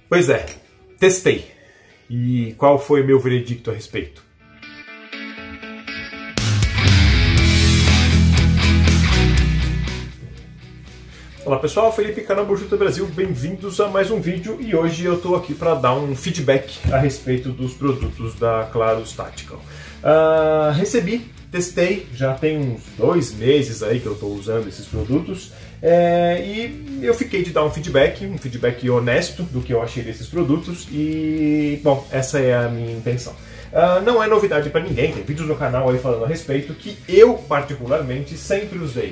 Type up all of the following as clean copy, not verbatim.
Pois é, testei. E qual foi meu veredicto a respeito? Olá pessoal, Felipe, canal Bojuta Brasil, bem-vindos a mais um vídeo e hoje eu estou aqui para dar um feedback a respeito dos produtos da Clarus Tactical. Recebi, testei, já tem uns 2 meses aí que eu estou usando esses produtos e eu fiquei de dar um feedback honesto do que eu achei desses produtos e, bom, essa é a minha intenção. Não é novidade para ninguém, tem vídeos no canal aí falando a respeito que eu particularmente sempre usei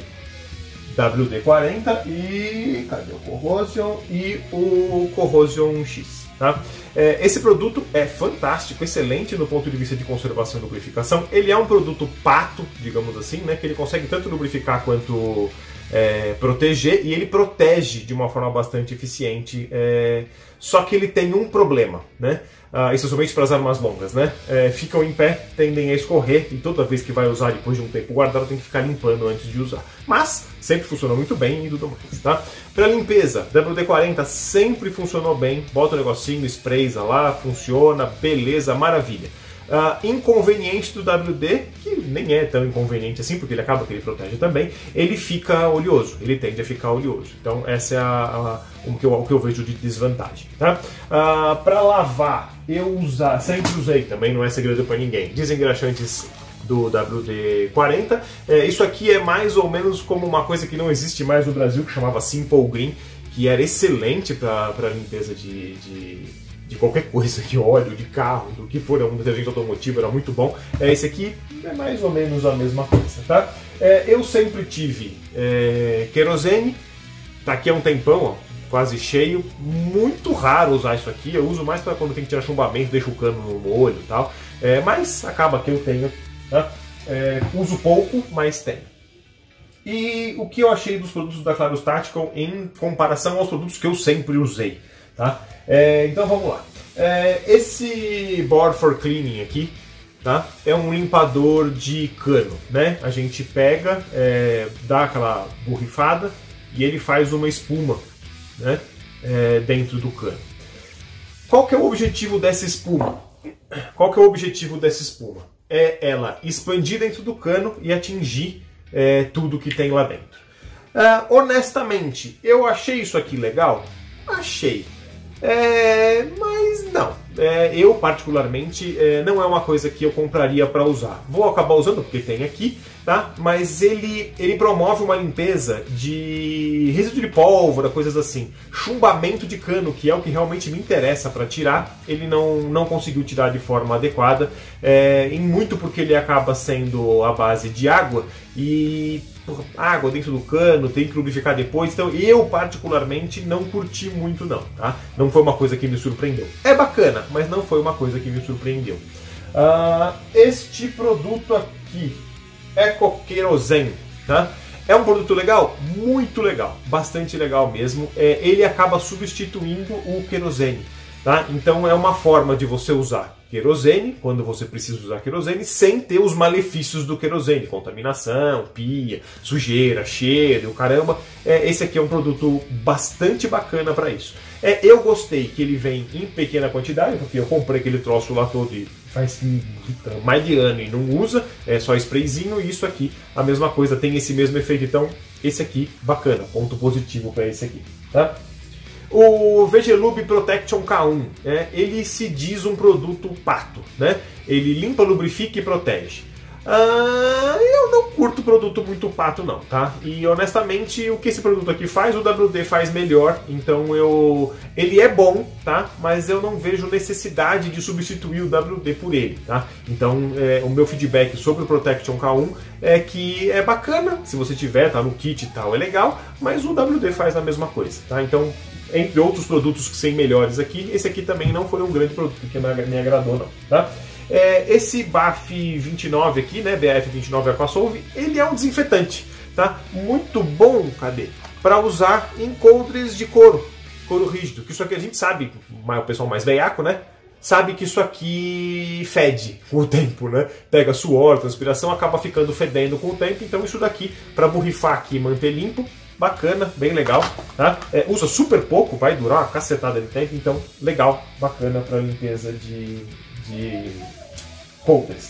WD-40 e cadê o Corrosion e o Corrosion X, tá? Esse produto é fantástico, excelente no ponto de vista de conservação e lubrificação. Ele é um produto pato, digamos assim, né? Que ele consegue tanto lubrificar quanto proteger, e ele protege de uma forma bastante eficiente. Só que ele tem um problema, né? Isso é somente para as armas longas, né? Ficam em pé, tendem a escorrer e toda vez que vai usar depois de um tempo guardado tem que ficar limpando antes de usar. Mas sempre funcionou muito bem e tudo mais, tá? Para limpeza, WD-40 sempre funcionou bem. Bota o negocinho, sprays lá, funciona, beleza, maravilha. Inconveniente do WD, que nem é tão inconveniente assim, porque ele acaba que ele protege também, ele fica oleoso, ele tende a ficar oleoso. Então essa é o que eu vejo de desvantagem, tá? Para lavar, sempre usei, também não é segredo para ninguém, desengraxantes do WD-40. Isso aqui é mais ou menos como uma coisa que não existe mais no Brasil, que chamava Simple Green, que era excelente para limpeza de qualquer coisa, de óleo, de carro, do que for, um detergente automotivo, era muito bom. Esse aqui é mais ou menos a mesma coisa, tá? Eu sempre tive querosene, tá aqui há um tempão, ó, quase cheio. Muito raro usar isso aqui, eu uso mais para quando tem que tirar chumbamento, deixo o cano no molho e tal, mas acaba que eu tenho, tá? Uso pouco, mas tenho. E o que eu achei dos produtos da Clarus Tactical em comparação aos produtos que eu sempre usei, tá? Então vamos lá. Esse Board for Cleaning aqui, tá? É um limpador de cano, né? A gente pega, dá aquela borrifada e ele faz uma espuma, né? Dentro do cano. Qual que é o objetivo dessa espuma? É ela expandir dentro do cano e atingir tudo que tem lá dentro. Honestamente, eu achei isso aqui legal? Achei. Mas não. Eu particularmente não é uma coisa que eu compraria para usar. Vou acabar usando porque tem aqui, tá? Mas ele promove uma limpeza de resíduo de pólvora, coisas assim. Chumbamento de cano, que é o que realmente me interessa para tirar, ele não conseguiu tirar de forma adequada, e muito porque ele acaba sendo à base de água e água dentro do cano, tem que lubrificar depois, então eu particularmente não curti muito não, tá? Não foi uma coisa que me surpreendeu. É bacana, mas não foi uma coisa que me surpreendeu. Este produto aqui, Eco Kerosene, tá? É um produto legal? Muito legal, bastante legal mesmo. Ele acaba substituindo o querosene, tá? Então é uma forma de você usar querosene, quando você precisa usar querosene, sem ter os malefícios do querosene, contaminação, pia, sujeira, cheiro, caramba. Esse aqui é um produto bastante bacana para isso. Eu gostei que ele vem em pequena quantidade, porque eu comprei aquele troço lá todo e faz mais de ano e não usa, é só sprayzinho, e isso aqui, a mesma coisa, tem esse mesmo efeito. Então, esse aqui, bacana, ponto positivo para esse aqui, tá? O VGLube Protection K1, ele se diz um produto pato, né? Ele limpa, lubrifica e protege. Eu não curto produto muito pato não, tá? E honestamente o que esse produto aqui faz, o WD faz melhor, então ele é bom, tá? Mas eu não vejo necessidade de substituir o WD por ele, tá? Então o meu feedback sobre o Protection K1 é que é bacana, se você tiver, tá no kit e tal, é legal, mas o WD faz a mesma coisa, tá? Então, entre outros produtos que são melhores aqui, esse aqui também não foi um grande produto que me agradou não, tá? Esse BAF 29 aqui, né, BF 29 Aquasolve, ele é um desinfetante, tá? Muito bom, para usar em coldres de couro rígido, que isso aqui a gente sabe, o pessoal mais veiaco, né, sabe que isso aqui fede com o tempo, né? Pega suor, transpiração, acaba ficando fedendo com o tempo, então isso daqui, para borrifar aqui e manter limpo, bacana, bem legal, tá? Usa super pouco, vai durar uma cacetada de tempo, então legal, bacana para limpeza de holders.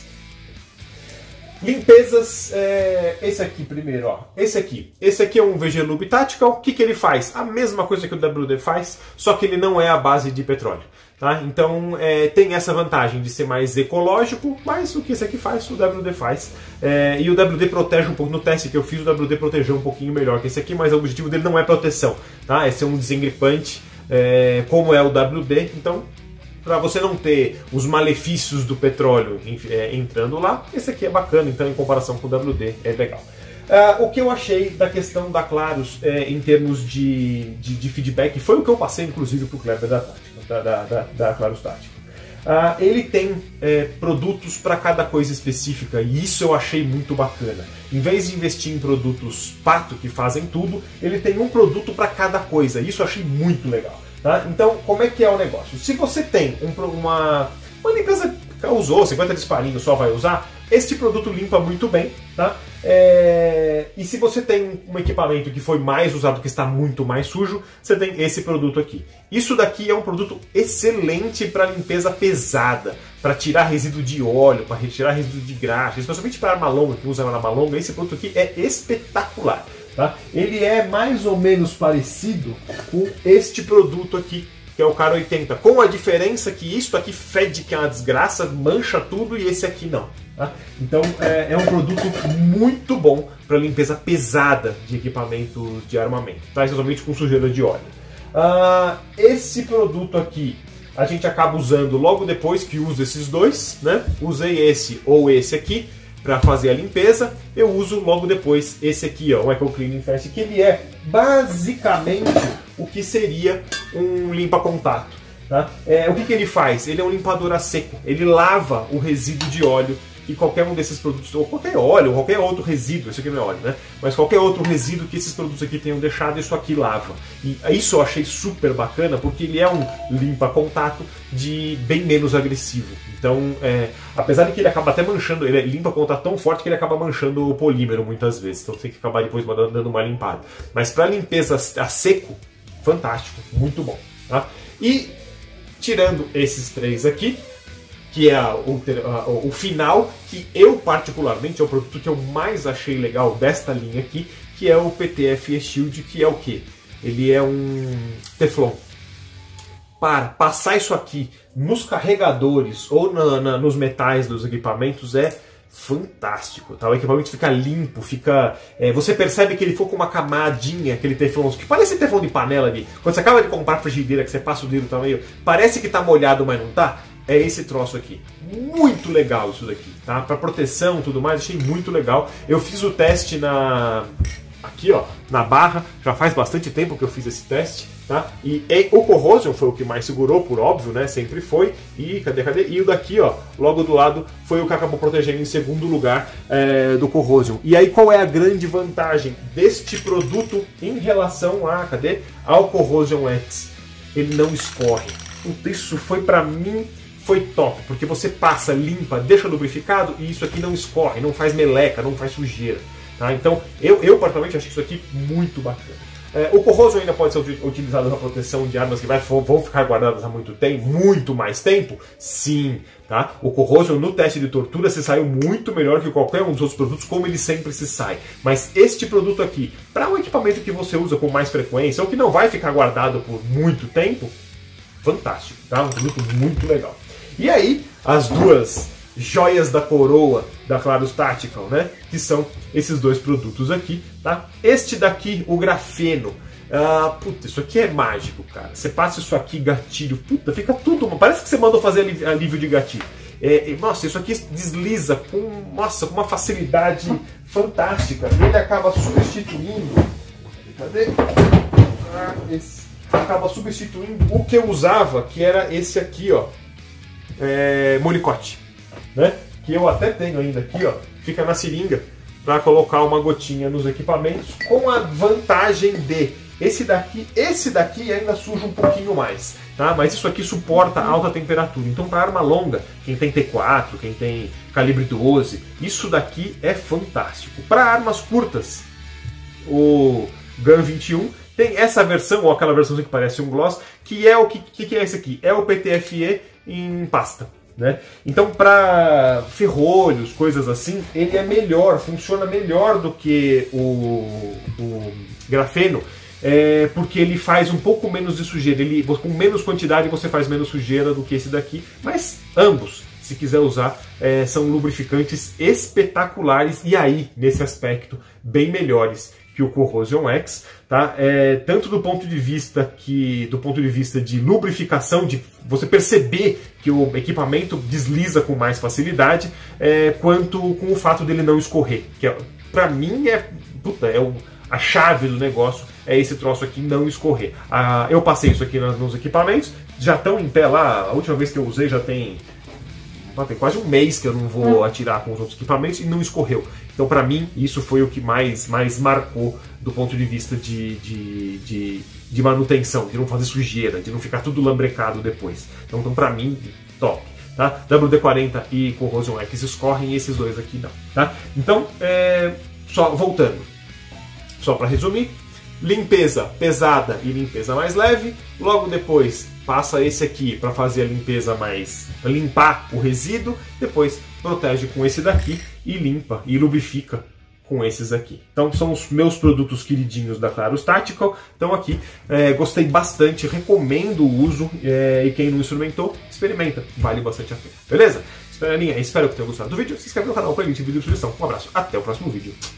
Limpezas, esse aqui primeiro, ó. Esse aqui é um VG Lube Tactical. O que ele faz? A mesma coisa que o WD faz, só que ele não é à base de petróleo. Tá? Então tem essa vantagem de ser mais ecológico, mas o que esse aqui faz, o WD faz. E o WD protege um pouco. No teste que eu fiz, o WD protegeu um pouquinho melhor que esse aqui, mas o objetivo dele não é proteção. Tá? Esse é um desengripante, como é o WD, então para você não ter os malefícios do petróleo entrando lá, esse aqui é bacana, então em comparação com o WD é legal. O que eu achei da questão da Clarus em termos de feedback foi o que eu passei inclusive para o Kleber da Clarus Tática. Ele tem produtos para cada coisa específica e isso eu achei muito bacana. Em vez de investir em produtos pato que fazem tudo, ele tem um produto para cada coisa, isso eu achei muito legal. Tá? Então, como é que é o negócio? Se você tem uma limpeza que usou, 50 disparinhos só vai usar, este produto limpa muito bem. Tá? E se você tem um equipamento que foi mais usado, que está muito mais sujo, você tem esse produto aqui. Isso daqui é um produto excelente para limpeza pesada, para tirar resíduo de óleo, para retirar resíduo de graxa, especialmente para arma longa, que usa arma longa, esse produto aqui é espetacular. Tá? Ele é mais ou menos parecido com este produto aqui, que é o Cara 80, com a diferença que isso aqui fede que é uma desgraça, mancha tudo, e esse aqui não. Tá? Então é um produto muito bom para limpeza pesada de equipamentos de armamento, tá? Especialmente com sujeira de óleo. Esse produto aqui a gente acaba usando logo depois que usa esses dois, né? Usei esse ou esse aqui para fazer a limpeza, eu uso logo depois esse aqui, ó, o Eco Cleaning Fast, que ele é basicamente o que seria um limpa-contato. Tá? O que ele faz? Ele é um limpador a seco, ele lava o resíduo de óleo e qualquer um desses produtos, ou qualquer óleo, ou qualquer outro resíduo, isso aqui não é óleo, né? Mas qualquer outro resíduo que esses produtos aqui tenham deixado, isso aqui lava. E isso eu achei super bacana, porque ele é um limpa-contato de bem menos agressivo. Então, apesar de que ele acaba até manchando, ele limpa contato tão forte que ele acaba manchando o polímero muitas vezes. Então tem que acabar depois dando uma limpada. Mas para limpeza a seco, fantástico, muito bom. Tá? E tirando esses três aqui, que é o final, que eu particularmente é o produto que eu mais achei legal desta linha aqui, que é o PTFE Shield, que é o quê? Ele é um Teflon. Para passar isso aqui nos carregadores ou nos metais dos equipamentos é fantástico, tá? O equipamento fica limpo, você percebe que ele ficou com uma camadinha, aquele teflon, que parece teflon de panela ali. Quando você acaba de comprar frigideira, que você passa o dedo também, parece que tá molhado, mas não tá. É esse troço aqui. Muito legal isso daqui, tá? Para proteção e tudo mais, achei muito legal. Eu fiz o teste aqui, ó, na barra, já faz bastante tempo que eu fiz esse teste, tá? E o Corrosion foi o que mais segurou, por óbvio, né? Sempre foi. E cadê? E o daqui, ó, logo do lado, foi o que acabou protegendo em segundo lugar do Corrosion. E aí, qual é a grande vantagem deste produto em relação ao Corrosion X? Ele não escorre. Isso foi pra mim... Foi top, porque você passa, limpa, deixa lubrificado e isso aqui não escorre, não faz meleca, não faz sujeira. Tá? Então, eu particularmente acho isso aqui muito bacana. O Corrosion ainda pode ser utilizado na proteção de armas que vão ficar guardadas há muito mais tempo? Sim. Tá? O Corrosion no teste de tortura se saiu muito melhor que qualquer um dos outros produtos, como ele sempre se sai. Mas este produto aqui, para um equipamento que você usa com mais frequência ou que não vai ficar guardado por muito tempo, fantástico. Tá? Um produto muito legal. E aí, as duas joias da coroa da Clarus Tactical, né? Que são esses dois produtos aqui, tá? Este daqui, o grafeno. Puta, isso aqui é mágico, cara. Você passa isso aqui, gatilho, puta, fica tudo... Parece que você mandou fazer alívio de gatilho. Nossa, isso aqui desliza com uma facilidade fantástica. E ele acaba substituindo... Cadê? Acaba substituindo o que eu usava, que era esse aqui, ó. Monicote, né? Que eu até tenho ainda aqui, ó, fica na seringa para colocar uma gotinha nos equipamentos, com a vantagem de esse daqui ainda suja um pouquinho mais, tá? Mas isso aqui suporta alta temperatura. Então, para arma longa, quem tem T4, quem tem calibre 12, isso daqui é fantástico. Para armas curtas, GAN 21. Tem essa versão, ou aquela versão que parece um gloss, que é o que é esse aqui? É o PTFE em pasta. Né? Então, para ferrolhos, coisas assim, ele é melhor, funciona melhor do que o grafeno, porque ele faz um pouco menos de sujeira. Com menos quantidade você faz menos sujeira do que esse daqui, mas ambos, se quiser usar, são lubrificantes espetaculares e aí, nesse aspecto, bem melhores que o Corrosion X, tá? Tanto do ponto de vista de lubrificação, de você perceber que o equipamento desliza com mais facilidade, quanto com o fato dele não escorrer, que para mim a chave do negócio é esse troço aqui não escorrer. Eu passei isso aqui nos equipamentos, já estão em pé lá, a última vez que eu usei já tem quase um mês que eu não vou atirar com os outros equipamentos e não escorreu. Então, para mim, isso foi o que mais marcou do ponto de vista de manutenção, de não fazer sujeira, de não ficar tudo lambrecado depois. Então para mim, top. Tá? WD-40 e Corrosion X escorrem e esses dois aqui não. Tá? Então, só voltando, só para resumir, limpeza pesada e limpeza mais leve, logo depois passa esse aqui para fazer a limpeza para limpar o resíduo, depois protege com esse daqui e limpa e lubrifica com esses aqui. Então são os meus produtos queridinhos da Clarus Tactical. Então aqui, gostei bastante, recomendo o uso e quem não experimentou, experimenta, vale bastante a pena. Beleza? Espero que tenham gostado do vídeo, se inscreve no canal para vídeo de sugestão. Um abraço, até o próximo vídeo.